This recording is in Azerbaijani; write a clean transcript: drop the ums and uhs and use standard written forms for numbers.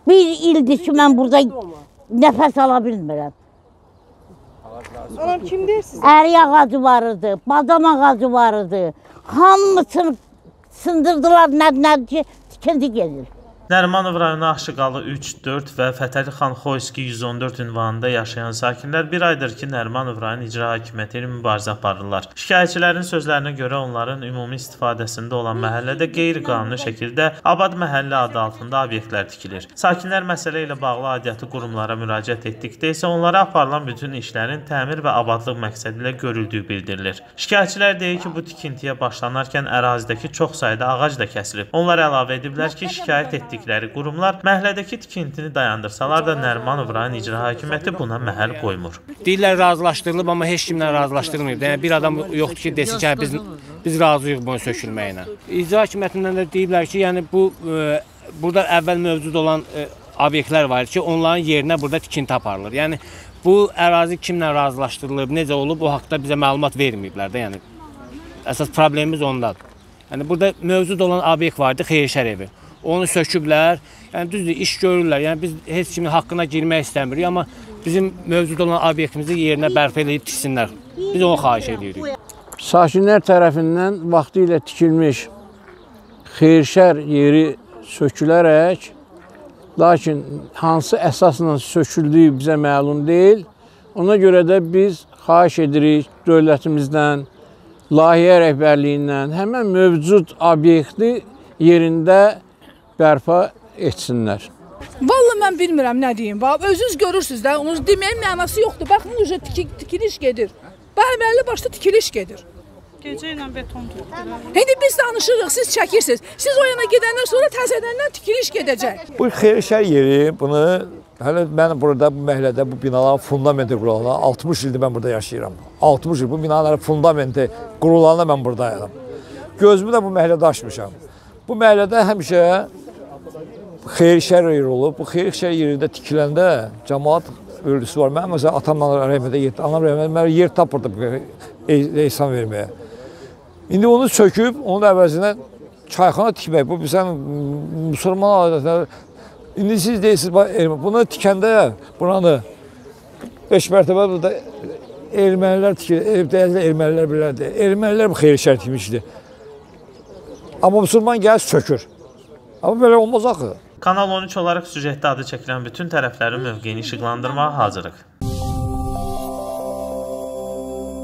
Bir ildir ki mən burada nəfəs ala bilmirəm. Anam kim deyirsiniz? Ərik ağacı var idi, badam ağacı var idi. Hamısını sındırdılar, nədir ki, tikinti gedir. Nərimanov rayonu Aşıqalı 3, 4 və Fətəli xan Xoyski 114 ünvanında yaşayan sakinlər bir aydır ki, Nərimanov rayon icra hakimiyyəti ilə mübarizə aparırlar. Şikayətçilərin sözlərinə görə onların ümumi istifadəsində olan məhəllədə qeyri-qanuni şəkildə Abad Məhəllə adı altında obyektlər tikilir. Sakinlər məsələ ilə bağlı aidiyyatı qurumlara müraciət etdikdə isə onlara aparılan bütün işlərin təmir və abadlıq məqsədi ilə görüldüyü bildirilir. Şikayətçilər deyir ki, bu tikintiyə başlanarkən ərazidəki çox sayda ağac da kəsilib. Onlar əlavə ediblər ki, şikayət etdikləri qurumlar məhlədəki tikintini dayandırsalar da Nərimanov rayon icra hakimiyyəti buna məhəl qoymur. Deyirlər razılaşdırılıb, amma heç kimlə razılaşdırılmır. Yəni bir adam yoxdur ki, desin ki, biz razıyıq bunu sökülməyinə. İcra hakimiyyətindən də deyiblər ki, yəni burada əvvəl mövcud olan obyektlər var ki, onların yerinə burada tikinti aparılır. Yəni bu ərazi kimlə razılaşdırılıb, necə olub, o haqda bizə məlumat verməyiblər də. Yəni əsas problemimiz ondadır. Yəni burada mövcud olan obyekt vardı, Xeyirşər evi. Onu söküblər, yəni düzdür, iş görürlər, yəni biz heç kimin haqqına girmək istəmirik, amma bizim mövcud olan obyektimizi yerinə bərpa edib tiksinlər. Biz onu xahiş edirik. Sakinlər tərəfindən vaxtı ilə tikilmiş Xeyirşər yeri sökülərək, lakin hansı əsasla söküldüyü bizə məlum deyil. Ona görə də biz xahiş edirik dövlətimizdən, layihə rəhbərliyindən həmən mövcud obyekti yerində bərpa etsinlər. Vallahi mən bilmirəm nə deyim. Özünüz görürsünüz də, onun deməyin mənası yoxdur. Baxın, uca tikiliş gedir. Bəlli başda tikiliş gedir. Gecə ilə beton tutdular. İndi biz danışırıq, siz çəkirsiniz. Siz o yana gedəndən sonra təzədəndən tikiliş gedəcək. Bu Xeyirşər yeri, bunu hələ mən burada bu məhəllədə bu binaların fundamenti qurulanlar 60 ildir mən burada yaşayıram. 60 il bu binaların fundamenti qurulanlar mən buradayam. Gözümü də bu məhəllədə açmışam. Bu məhəllədə həmişə Xeyirşər yeri olub. Bu Xeyirşər yerində tikiləndə cəmaat ölüsü var. Mən məsələn atamla rəhmətə getdim. Anam rəhmətə mən yer tapırdım ehsan verməyə. İndi onu söküb, onun əvəzinə çayxana tikmək. Bu bizən müsəlman adətləri. İndi siz deyirsiniz, bunu tikəndə buranı 5 mərtəbə burada ermənilər tikir. Ermənilər bilərdir. Ermənilər bu Xeyirşər tikmişdir. Amma müsəlman gəlir sökür. Amma belə olmaz axı. Kanal 13 olaraq süjetdə adı çəkilən bütün tərəflərin mövqeyini işıqlandırmağa hazırıq.